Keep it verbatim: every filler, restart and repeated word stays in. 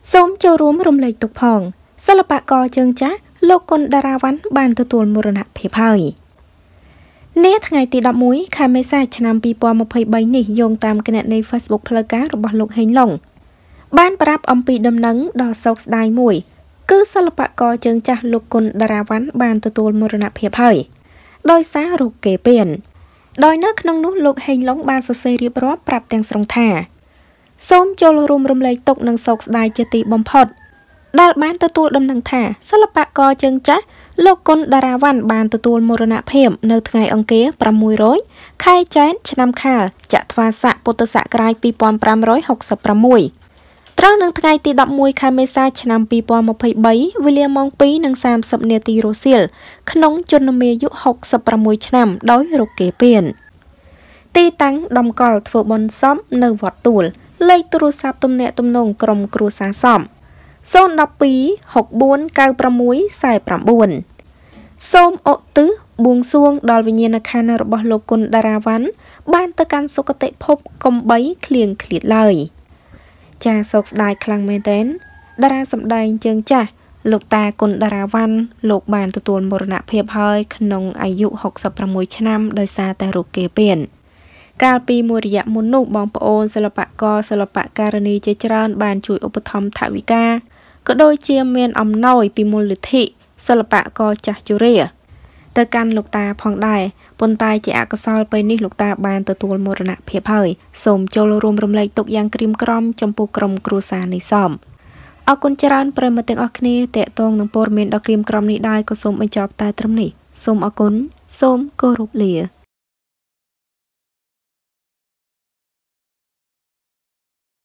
សូមចូលរួមរំលែកទុក្ខផងសិល្បករជើងចាស់លោកគុណតារាវ៉ាន់បានទទួលមរណភាពហើយនាថ្ងៃទីដប់មួយខែមេសាឆ្នាំពីរពាន់ម្ភៃបីនេះយោងតាមគណនី Facebook ផ្លូវការរបស់លោកហេងឡុងបានប្រាប់អំពីដំណឹងដ៏សោកស្ដាយមួយគឺសិល្បករជើងចាស់លោកគុណតារាវ៉ាន់បានទទួលមរណភាពហើយដោយសាររោគគេពៀនដោយនៅក្នុងនោះលោកហេងឡុងបានសរសេររៀបរាប់ប្រាប់ទាំងស្រុងថាសូមចូលរួមរំលែកទុក្ខនិងសោកស្ដាយជាទីបំផុតដែលបានទទួលដំណឹងថាសិល្បករជើងចាស់លោកគុណតារាវ៉ាន់បានទទួលមរណភាពនៅថ្ងៃអង្គារប្រាំមួយរយខែចែកឆ្នាំខាលចត្វាស័កពុទ្ធសករាជពីរពាន់ប្រាំរយហកសិបប្រាំមួយត្រូវនឹងថ្ងៃទីដប់មួយខែមេសាឆ្នាំពីរពាន់ម្ភៃបីវេលាម៉ោងពីរនិងសាមសិបនាទីរសៀលក្នុងជនមាយុហកសិបប្រាំមួយឆ្នាំដោយរោគគេពៀនទីតាំងដំកល់ធ្វើបុណ្យសពនៅវត្តទួលលេខទូរស័ព្ទទំនាក់ទំនងក្រុមគ្រួសារសមศูนย์ หนึ่ง สอง หก สี่ เก้า หก สี่ สี่ เก้า សូមអុទិសបួងសួងដល់វិញ្ញាណក្ខន្ធរបស់លោកគុណតារាវ៉ាន់បានទៅកាន់សុគតិភពកុំបីឃ្លៀងឃ្លាតឡើយចាសោកស្ដាយខ្លាំងមែនទែនតារាសម្ដែងជើងចាស់លោកតាគុណតារាវ៉ាន់លោកបានទទួលមរណភាពហើយក្នុងអាយុហកសិបប្រាំមួយឆ្នាំដោយសារតែរោគគេពៀនកាលពីមួយរយៈមុននោះបងប្អូនសិល្បករសិល្បករនីជាច្រើនបានជួយឧបត្ថម្ភថវិកាក៏ដូចជាមានអំណោយពីមូលនិធិសិល្បករចាស់ជរាទៅកាន់លោកតាផងដែរប៉ុន្តែជាអកុសលពេលនេះលោកតាបានទទួលមរណភាពហើយសូមចូលរួមរំលែកទុក្ខយ៉ាងក្រៀមក្រំចំពោះក្រុមគ្រួសារនេះសមអរគុណច្រើនប្រិយមិត្តទាំងអស់គ្នាតេតងនឹងព័ត៌មានដ៏ក្រៀមក្រំនេះដែរក៏សូមបញ្ចប់តែត្រឹមនេះសូមអរគុណសូមគោរពលា